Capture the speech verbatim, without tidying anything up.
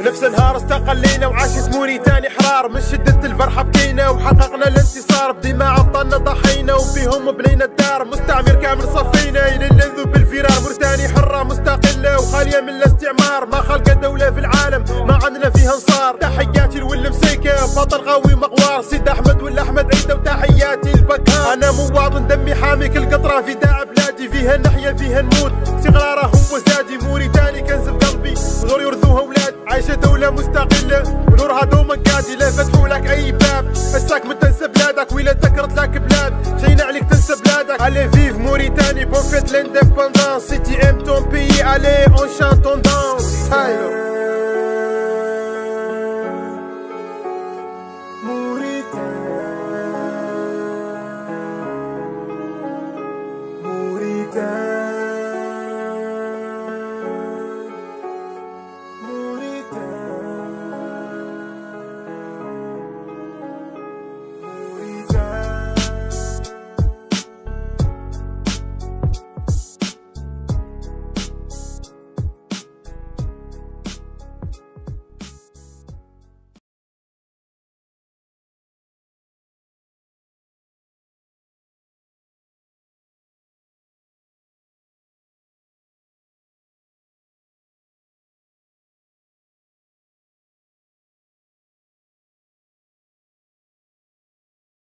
نفس نهار استقلينا وعاشت موريتاني حرار، من شدة الفرحة بكينا وحققنا الانتصار، بدماء عطلنا ضحينا وبيهم بنينا الدار، مستعمر كامل صفينا ينلذوا بالفرار، موريتاني حرة مستقلة وخالية من الاستعمار، ما خلق دولة في العالم ما عندنا فيها انصار. تحياتي لولي مسيكة بطل قوي مغوار، سيد احمد ولا احمد عيدة وتحياتي البكار. انا مواطن دمي حامي كل قطرة فداء بلادي، فيها نحيا فيها نموت استقرارهم وزادي، موريتاني كنز في قلبي ونور يرثوها اولاد، عايشة دولة مستقلة ونورها دوما قادي، لا فتحوا لك اي باب حساك من تنسى بلادك، ولا ذكرت لك بلاد شينا عليك تنسى بلادك. Allez vive Mauritanie, bon fête l'indépendance, si tu aimes ton pays, allez on chante on danse.